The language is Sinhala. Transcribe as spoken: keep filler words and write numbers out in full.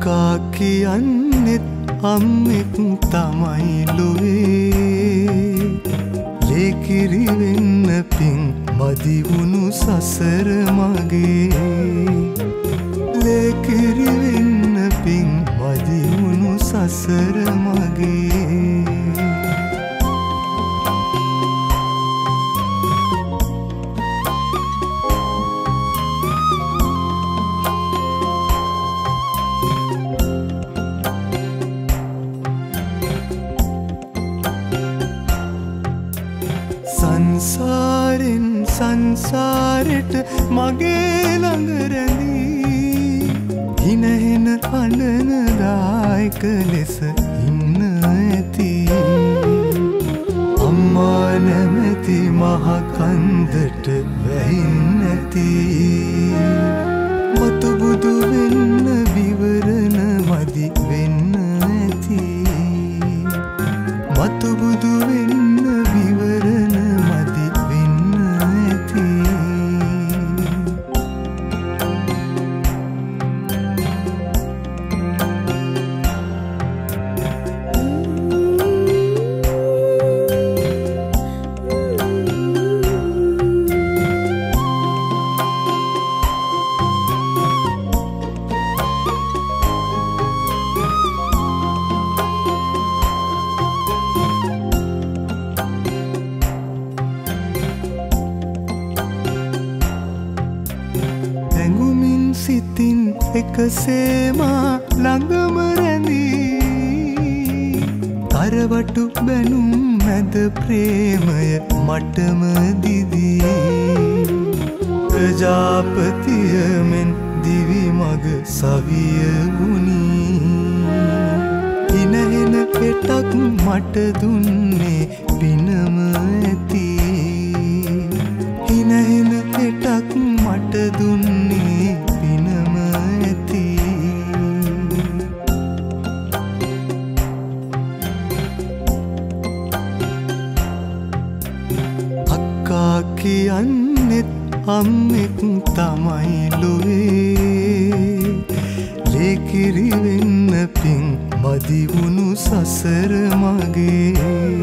අක්කා කියන්නෙත් අම්මෙක් තමයි ලොවේ ලේකිරි වෙන්න පිං මදි වුණු සසර මගේ ලේකිරි වෙන්න පිං මදි වුණු සසර මගේ සංසාරෙන් සංසාරෙට මගේ ළඟ රැඳී හිනහෙන අඬන දායක ලෙස ඉන්න ඇති අම්මා නැමැති මහ කන්දට වැහින්න ඇති මතු බුදු වෙන්න විවරණ මදි වෙන්න ඇති මතු බුදු වෙන්න විවරණ මදි වෙන්න ඇති ඇඟුමින් සිතින් එකසේම ළඟම රැඳී තරවටු බැනුම් මැද ප්‍රේමය මටම දිදී ප්‍රජාපතිය මෙන් දිවි මග සවිය වුණී හිනහෙන පෙටක් මට දුන්නේ පිනම ඇති හිනහෙන පෙටක් මට දුන්නේ පිනම ඇති අක්කා කියන්නෙත් අම්මෙක් තමයි ලොවේ ලේකිරි වෙන්න පිං මදි වුණු සසර මගේ